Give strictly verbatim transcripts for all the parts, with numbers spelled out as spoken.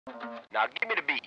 Now give me the beat.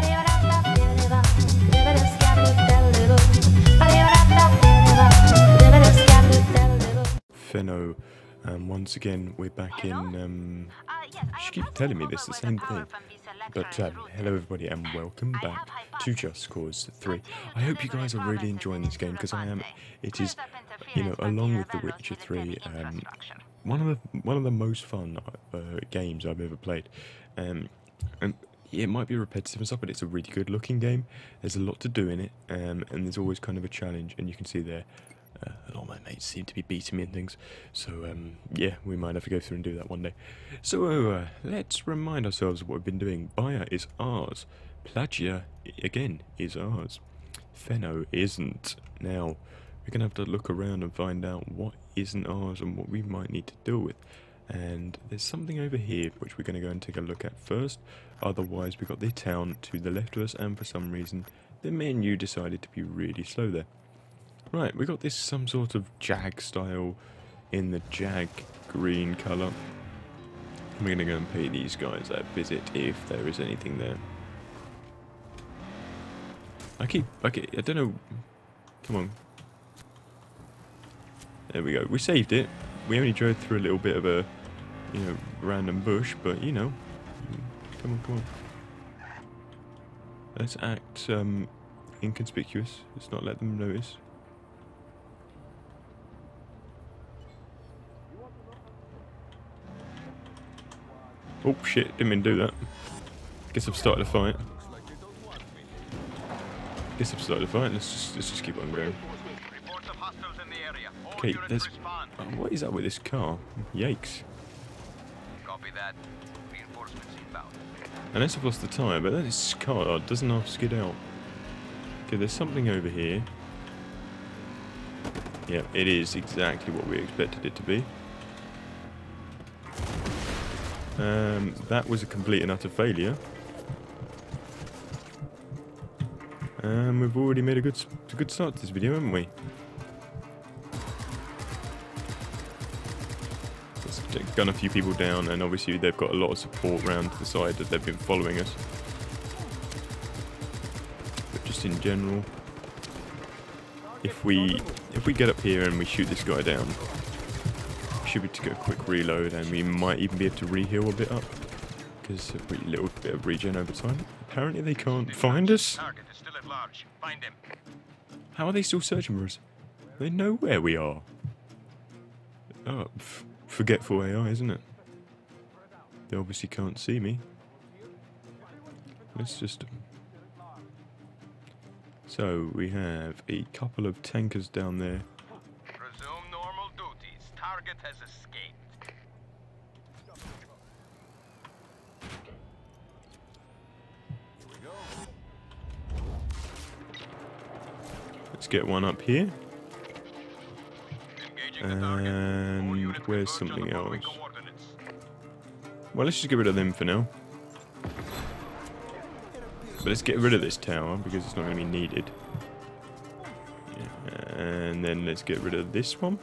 Feno, um, once again we're back in, um, she keeps telling me this, the same thing, but um, hello everybody and welcome back to Just Cause three. I hope you guys are really enjoying this game, because I am. It is, you know, along with The Witcher three, um, one of the one of the most fun uh, games I've ever played, um, and it might be repetitive and stuff, but it's a really good looking game. There's a lot to do in it, um, and there's always kind of a challenge, and you can see there, uh, a lot of my mates seem to be beating me and things, so um, yeah, we might have to go through and do that one day. So uh, let's remind ourselves of what we've been doing. Bayer is ours, Plagia, again, is ours, Feno isn't. Now, we're going to have to look around and find out what isn't ours and what we might need to deal with. And there's something over here which we're going to go and take a look at first. Otherwise, we've got the town to the left of us, and for some reason the menu decided to be really slow there. Right, we got this some sort of Jag style in the Jag green colour. We're going to go and pay these guys a visit if there is anything there. I keep, okay, I don't know, come on. There we go, we saved it. We only drove through a little bit of a, you know, random bush, but you know, come on, come on. Let's act um, inconspicuous. Let's not let them notice. Oh shit! Didn't mean to do that. Guess I've started a fight. Guess I've started a fight. Let's just let's just keep on going. Okay, there's. Oh, what is up with this car? Yikes. Copy that. Reinforcements inbound. Unless I've lost the tyre, but this car doesn't half skid out. Okay, there's something over here. Yeah, it is exactly what we expected it to be. Um, that was a complete and utter failure. And um, we've already made a good, a good start to this video, haven't we? Gun a few people down, and obviously they've got a lot of support around to the side that they've been following us. But just in general, if we if we get up here and we shoot this guy down, we should be able to get a quick reload, and we might even be able to re-heal a bit up, because a little bit of regen over time. Apparently they can't find us. Target is still at large. Find him. How are they still searching for us? They know where we are. Oh, pff. Forgetful A I, isn't it? They obviously can't see me. Let's just... So, we have a couple of tankers down there. Resume normal duties. Target has escaped. Let's get one up here. And where's something else? Well, let's just get rid of them for now. But let's get rid of this tower, because it's not going to be needed. Yeah, and then let's get rid of this one.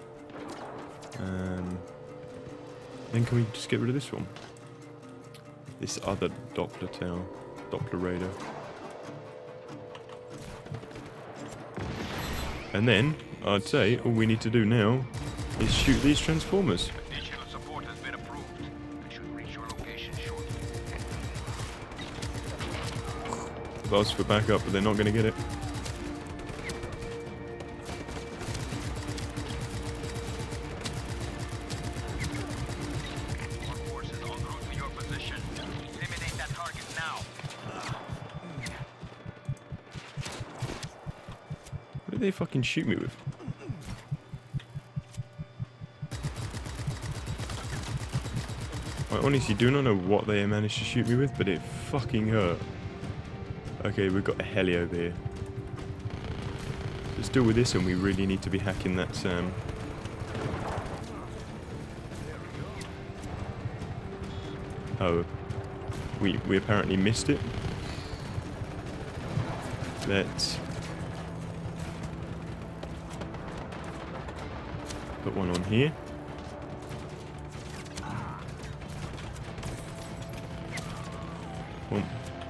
Um, then can we just get rid of this one? This other Doppler tower. Doppler radar. And then, I'd say, all we need to do now is shoot these transformers. Additional support has been approved. I should reach your location shortly. I've asked for backup, but they're not going to get it. Our forces en route to your position. Eliminate that target now. What did they fucking shoot me with? I honestly do not know what they managed to shoot me with, but it fucking hurt. Okay, we've got a heli over here. Let's deal with this, and we really need to be hacking that Sam. Oh, we we apparently missed it. Let's put one on here. Oh.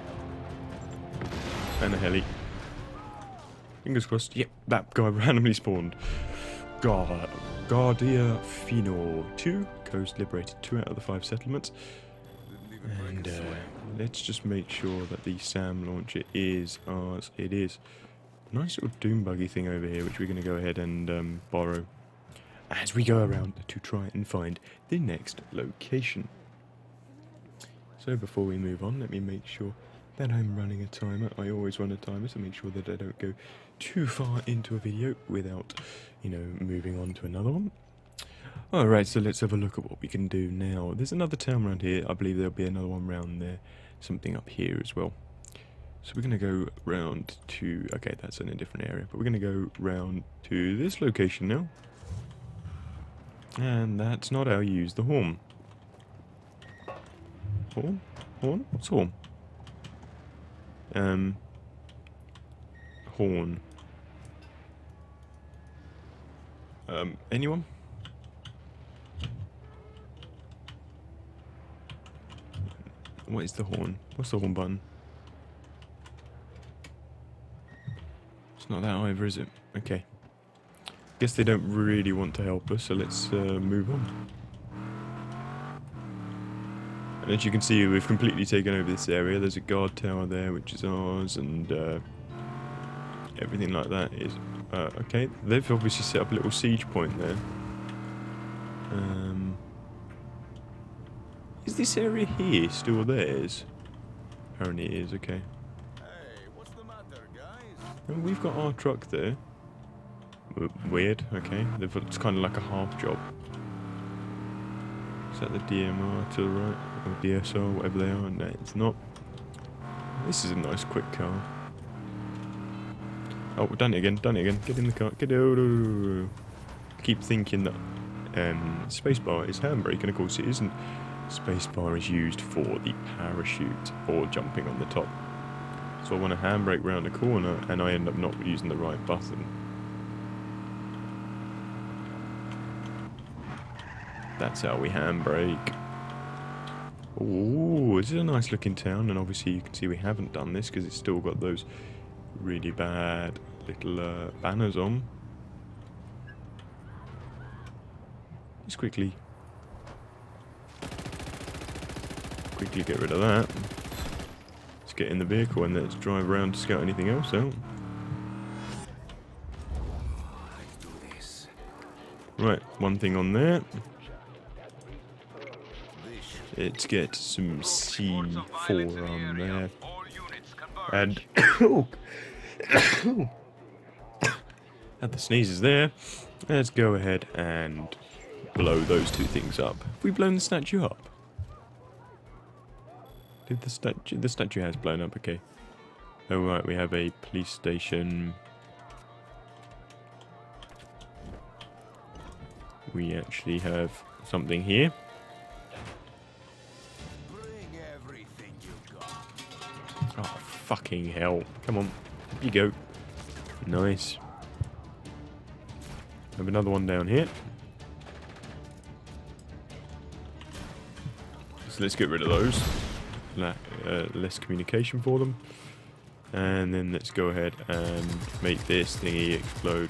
And a heli. Fingers crossed. Yep, that guy randomly spawned. God. Guardia Feno. Two. Coast liberated two out of the five settlements. And uh, let's just make sure that the SAM launcher is ours. It is. Nice little doom buggy thing over here, which we're going to go ahead and um, borrow as we go around to try and find the next location. So before we move on, let me make sure that I'm running a timer. I always run a timer to make sure that I don't go too far into a video without, you know, moving on to another one. Alright, so let's have a look at what we can do now. There's another town around here. I believe there'll be another one around there. Something up here as well. So we're going to go round to... Okay, that's in a different area. But we're going to go round to this location now. And that's not how you use the horn. Horn? Horn? What's horn? Um... Horn. Um, anyone? What is the horn? What's the horn button? It's not that either, is it? Okay. Guess they don't really want to help us, so let's uh, move on. And as you can see, we've completely taken over this area. There's a guard tower there, which is ours, and uh, everything like that is... Uh, okay, they've obviously set up a little siege point there. Um... Is this area here still theirs? Apparently it is, okay. Hey, what's the matter, guys? Well, we've got our truck there. W weird, okay. They've got, it's kind of like a half job. Is that the D M R to the right? Or D S R, whatever they are? No, it's not. This is a nice quick car. Oh, we've done it again, done it again. Get in the car, get out. Keep thinking that um, spacebar is handbrake, and of course it isn't. Spacebar is used for the parachute or jumping on the top. So I want to handbrake round the corner and I end up not using the right button. That's how we handbrake. Ooh, this is a nice looking town, and obviously you can see we haven't done this because it's still got those really bad little uh, banners on. Just quickly Quickly get rid of that. Let's get in the vehicle and let's drive around to scout anything else out. Right, one thing on there. Let's get some C four on there. And had the sneezes there. Let's go ahead and blow those two things up. Have we blown the statue up? Did the statue... The statue has blown up, okay. Oh right, we have a police station. We actually have something here. Bring everything you got. Oh, fucking hell. Come on. Up you go. Nice. Have another one down here. So let's get rid of those. Uh, less communication for them, and then let's go ahead and make this thingy explode.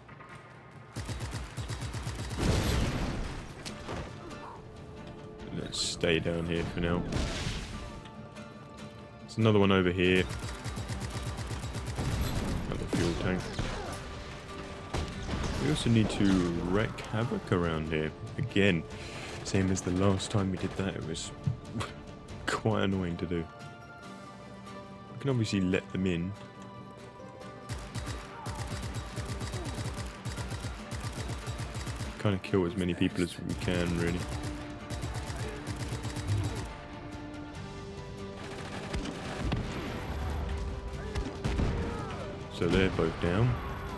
Let's stay down here for now. There's another one over here. Another fuel tank. We also need to wreak havoc around here again, same as the last time we did that. It was quite annoying to do. We can obviously let them in. Kind of kill as many people as we can, really. So they're both down.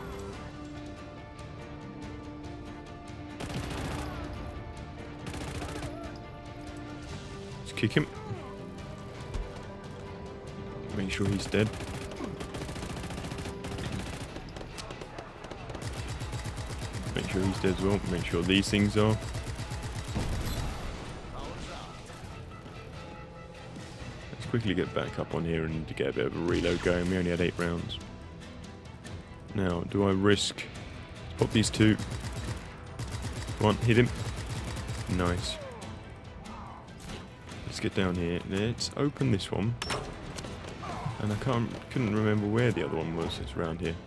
Let's kick him. Make sure he's dead. Make sure he's dead as well. Make sure these things are. Let's quickly get back up on here and get a bit of a reload going. We only had eight rounds. Now, do I risk... Let's pop these two. Come on, hit him. Nice. Let's get down here. Let's open this one. And I can't, couldn't remember where the other one was. It's around here.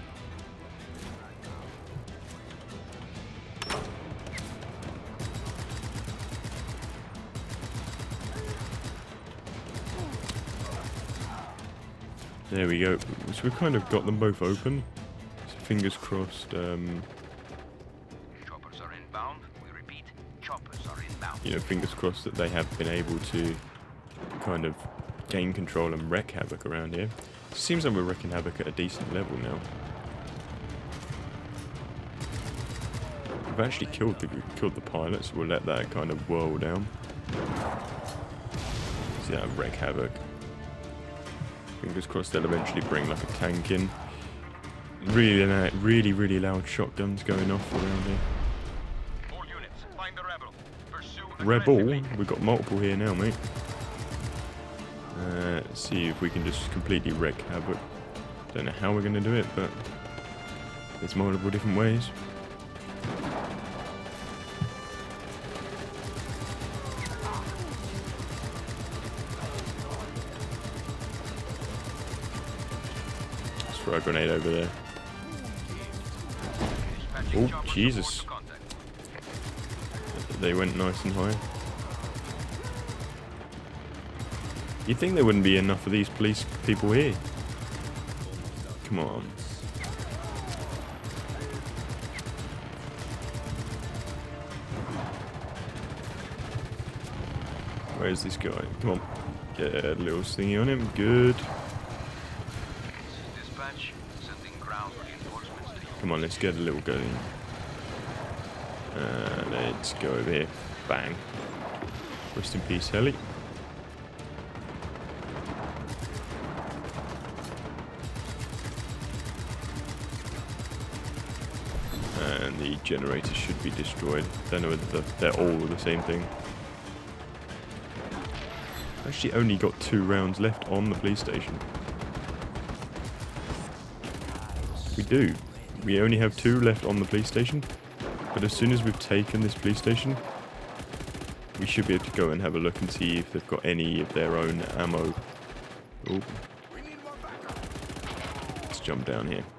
There we go. So we've kind of got them both open. So fingers crossed. Um, Choppers are inbound. We repeat, choppers are inbound. you know, fingers crossed that they have been able to kind of gain control and wreak havoc around here. It seems like we're wreaking havoc at a decent level now. We've actually killed the killed the pilot, so we'll let that kind of whirl down. See that wreak havoc. Fingers crossed they'll eventually bring like a tank in. Really, loud, really, really loud shotguns going off around here. All units, find the rebel. Pursue Rebel? aggressively. We've got multiple here now, mate. Uh, let's see if we can just completely wreak havoc. Don't know how we're going to do it, but there's multiple different ways. Let's throw a grenade over there. Dispatching Oh, choppers Jesus. support to contact. They went nice and high. You'd think there wouldn't be enough of these police people here. Come on. Where's this guy? Come on. Get a little thingy on him. Good. Dispatch, sending ground reinforcements to you. Come on, let's get a little going. Uh, let's go over here. Bang. Rest in peace, Heli. And the generator should be destroyed. Don't know whether they're all the same thing. Actually only got two rounds left on the police station. We do. We only have two left on the police station. But as soon as we've taken this police station, we should be able to go and have a look and see if they've got any of their own ammo. Oh. Let's jump down here.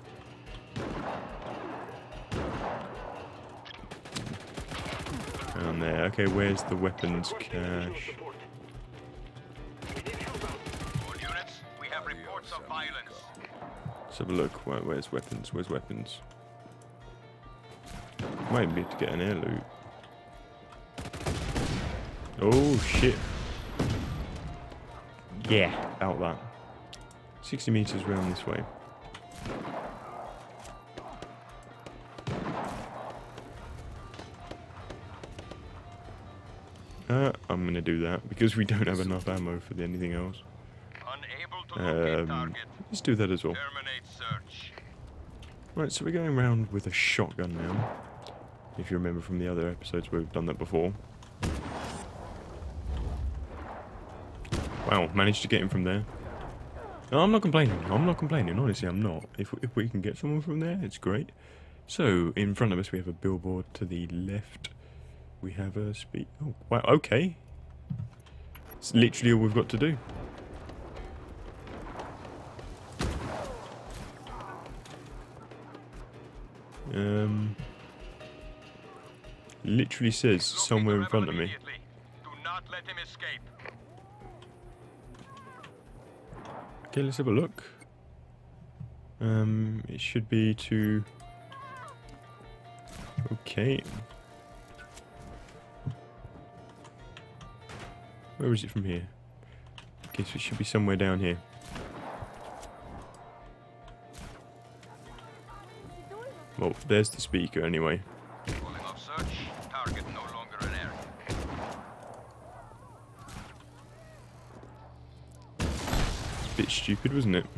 Down there. Okay, where's the weapons cache? All units, we have reports of violence. Let's have a look. Where, where's weapons? Where's weapons? Might be able to get an air loot. Oh shit. Yeah, about that. sixty meters round this way. Uh, I'm gonna do that because we don't have enough ammo for anything else. Unable to locate Um, target. let's do that as well. Terminate search. Right, so we're going around with a shotgun now. If you remember from the other episodes where we've done that before. Wow, managed to get him from there. No, I'm not complaining. I'm not complaining. Honestly, I'm not. If, if we can get someone from there, it's great. So, in front of us, we have a billboard. To the left, we have a speed. Oh, wow, okay. It's literally all we've got to do. Um, literally says somewhere in front of me. Do not let him escape. Okay, let's have a look. Um, it should be to... Okay. Where is it from here? Okay, so it should be somewhere down here. Well, there's the speaker anyway. Calling off search. Target no longer an area. Bit stupid, wasn't it?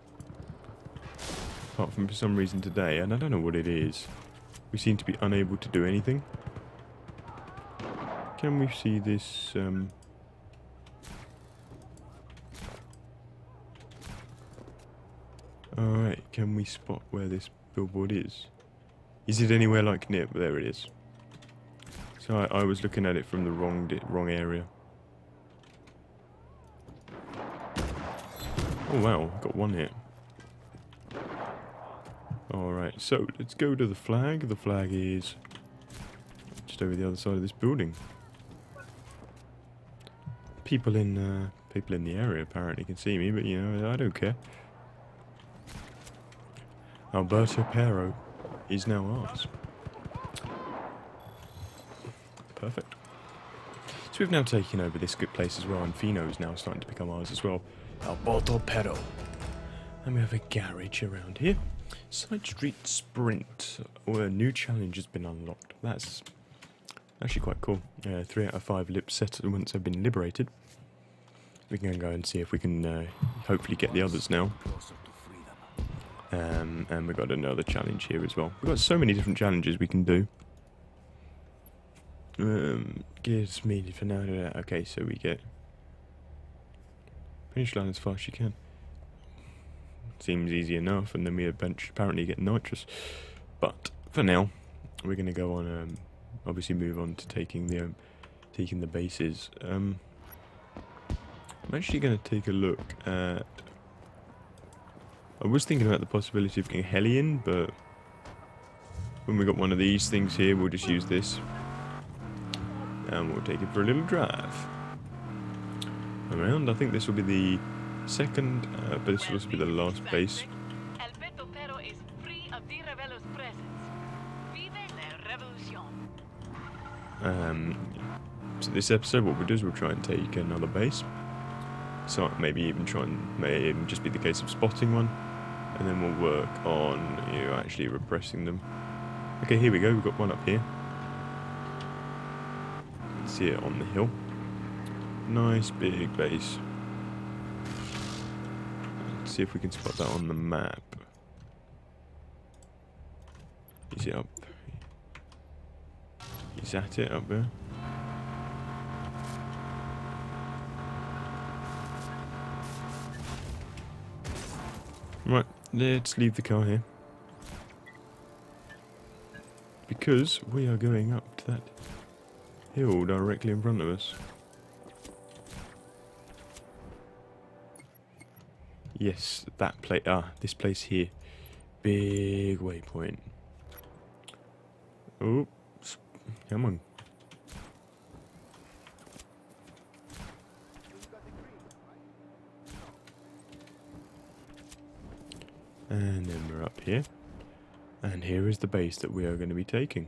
Apart from for some reason today, and I don't know what it is. We seem to be unable to do anything. Can we see this? Um... Alright, can we spot where this billboard is? Is it anywhere like near? There it is. So I, I was looking at it from the wrong di wrong area. Oh wow, got one hit. Alright, so let's go to the flag. The flag is just over the other side of this building. People in uh, people in the area apparently can see me, but you know, I don't care. Alberto Pero is now ours. Perfect. So we've now taken over this good place as well, and Feno is now starting to become ours as well. Alberto Pero. And we have a garage around here. Side Street Sprint. Oh, a new challenge has been unlocked. That's actually quite cool. Uh, three out of five lip settlements have been liberated. We can go and see if we can uh, hopefully get the others now. Um, and we've got another challenge here as well. We've got so many different challenges we can do. Um, gives me for now. Okay, so we get finish line as fast as you can. Seems easy enough, and then we apparently get nitrous. But for now, we're going to go on. Um, obviously, move on to taking the um, taking the bases. Um, I'm actually going to take a look at. I was thinking about the possibility of getting heli in, but when we got one of these things here, we'll just use this. And we'll take it for a little drive around. I think this will be the second, uh, but this will also be the last base. Alberto Pero is free of the rebel's presence. Vive la revolution. Um, so this episode, what we'll do is we'll try and take another base. So maybe even try and may even just be the case of spotting one, and then we'll work on you know actually repressing them. Okay, here we go. We've got one up here. See it on the hill. Nice big base. Let's see if we can spot that on the map. Is it up? Is that it up there? Right, let's leave the car here. Because we are going up to that hill directly in front of us. Yes, that place. Ah, this place here. Big waypoint. Oops. Come on. And then we're up here. And here is the base that we are going to be taking.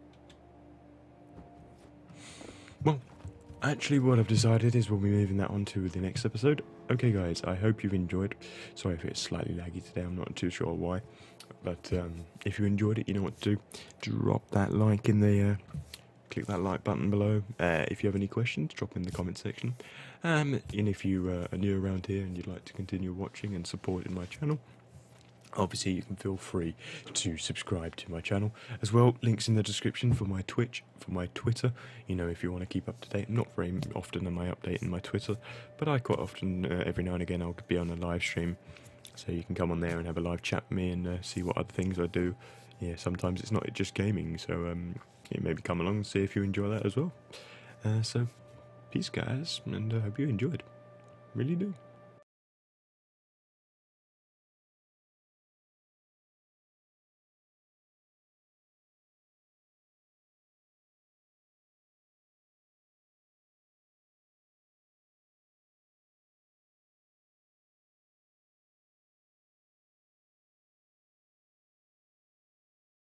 Well, actually what I've decided is we'll be moving that on to the next episode. Okay guys, I hope you've enjoyed. Sorry if it's slightly laggy today, I'm not too sure why. But um, if you enjoyed it, you know what to do. Drop that like in the... Uh, click that like button below. Uh, if you have any questions, drop them in the comment section. Um, and if you uh, are new around here and you'd like to continue watching and supporting my channel, obviously you can feel free to subscribe to my channel as well. Links in the description for my Twitch, for my Twitter, you know, if you want to keep up to date. Not very often am I updating my Twitter, but I quite often, uh, every now and again, I'll be on a live stream, so you can come on there and have a live chat with me and uh, see what other things I do. Yeah, sometimes it's not just gaming, so um, yeah, maybe come along and see if you enjoy that as well. Uh, so peace guys, and I uh, hope you enjoyed. Really do.